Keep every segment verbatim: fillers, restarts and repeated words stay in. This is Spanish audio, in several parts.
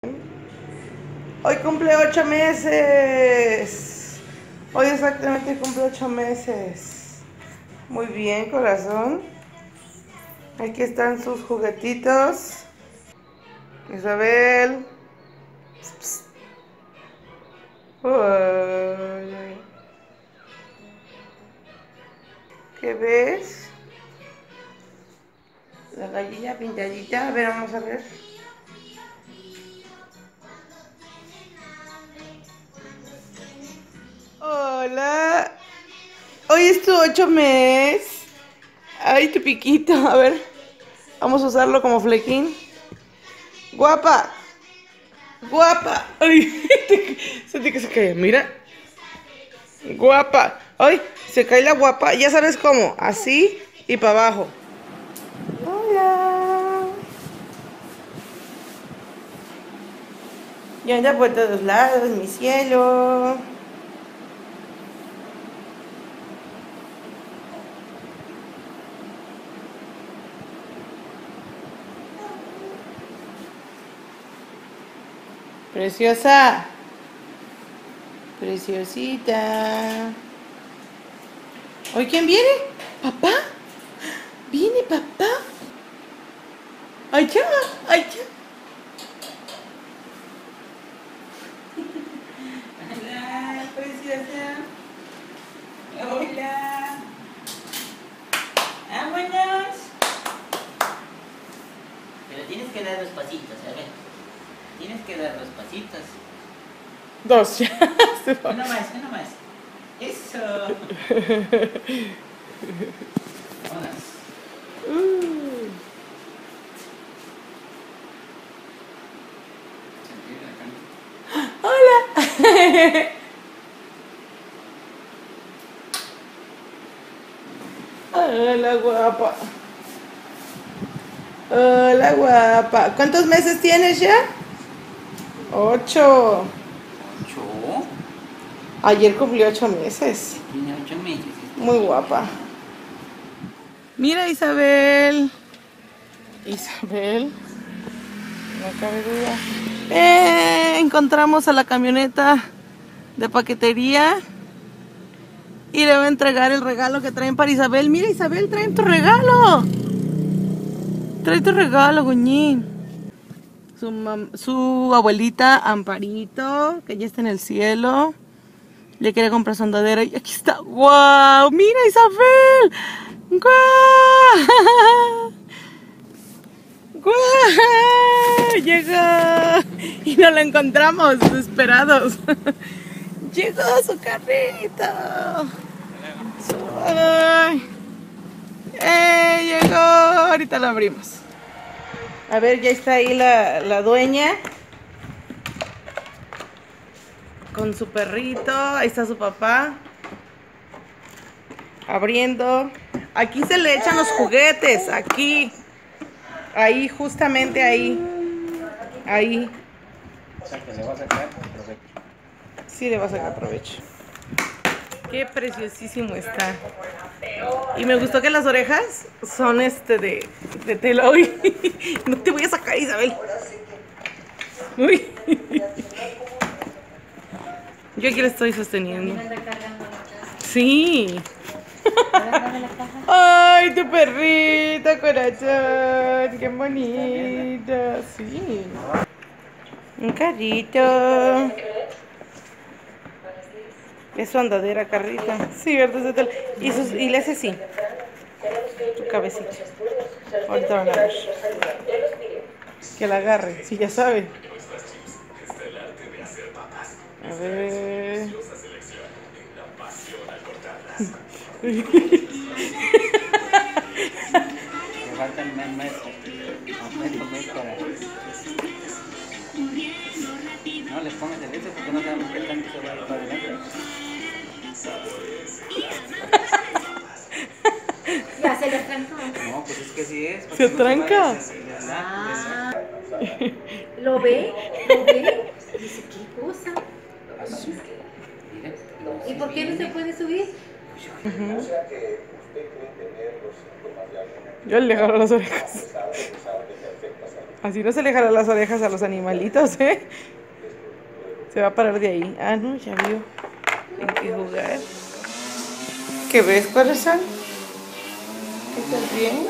Hoy cumple ocho meses. Hoy exactamente cumple ocho meses. Muy bien, corazón. Aquí están sus juguetitos. Isabel. Psst, psst. Ay. ¿Qué ves? La gallina pintadita. A ver, vamos a ver. Hola. Hoy es tu ocho mes. Ay, tu piquito. A ver. Vamos a usarlo como flequín. Guapa. Guapa. Ay, sentí que se cae. Mira. Guapa. Ay, se cae la guapa. Ya sabes cómo. Así y para abajo. Hola. Y anda por todos lados, mi cielo. Preciosa. Preciosita. ¿Hoy quién viene? ¿Papá? ¿Viene papá? ¡Ay, ya! ¡Ay, ya! Hola, preciosa. Hola. Vámonos. Pero tienes que dar los pasitos, a ver. Tienes que dar los pasitos. Dos, ya. Se va. Uno más, uno más. Eso. Vámonos. Uh. Hola. Hola, guapa. Hola, guapa. ¿Cuántos meses tienes ya? Ocho. ¿Ocho? Ayer cumplió ocho meses. Tiene ocho meses. Muy guapa. Mira, Isabel. Isabel. No cabe duda. Eh, encontramos a la camioneta de paquetería. Y le voy a entregar el regalo que traen para Isabel. Mira, Isabel, traen tu regalo. Trae tu regalo, Goñín. Su, mam su abuelita Amparito, que ya está en el cielo. Le quiere comprar su andadera y aquí está. ¡Wow! ¡Mira, Isabel! ¡Guau! ¡Guau! Llegó. Y no la encontramos, desesperados. Llegó su carrito. Su... ¡Ay! ¡Eh! Llegó. Ahorita lo abrimos. A ver, ya está ahí la, la dueña. Con su perrito. Ahí está su papá. Abriendo. Aquí se le echan los juguetes. Aquí. Ahí, justamente ahí. Ahí. O sea, que le vas a sacar provecho. Sí, le va a sacar provecho. Qué preciosísimo está. Y me gustó que las orejas son este de, de tela. Uy, no te voy a sacar, Isabel. Uy. Yo aquí la estoy sosteniendo. Sí. Ay, tu perrito, corazón. Qué bonito. Sí. Un carrito. Es su andadera, carrita. Sí, ¿verdad? Y, sus, y le hace así. Su cabecita. Ahorita van a ver. Que la agarre, si ya sabe. A ver. Me faltan un mes. Un medio mes para. No les pongas el eso porque no sabemos qué tanto se va a ir para adelante. Ya se le trancó. No, pues es que sí es. ¿Se tranca? Ah, ¿lo ve? ¿Lo ve? Dice, ¿qué cosa? ¿Y por qué no se puede subir? Uh-huh. Yo le agarro las orejas. Así no se le jala las orejas a los animalitos, ¿eh? Se va a parar de ahí. Ah, no, ya vio. Hay que jugar. ¿Qué ves, corazón? ¿Qué estás viendo?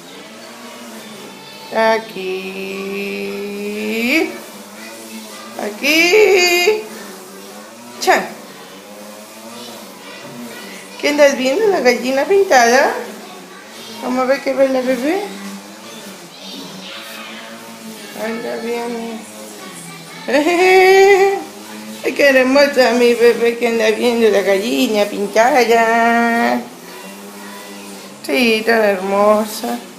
Aquí. Aquí. Chan. ¿Qué andas viendo? ¿La gallina pintada? Vamos a ver qué ve la bebé. Anda bien. Ay, qué hermosa mi bebé que anda viendo la gallina pintada. Sí, tan hermosa.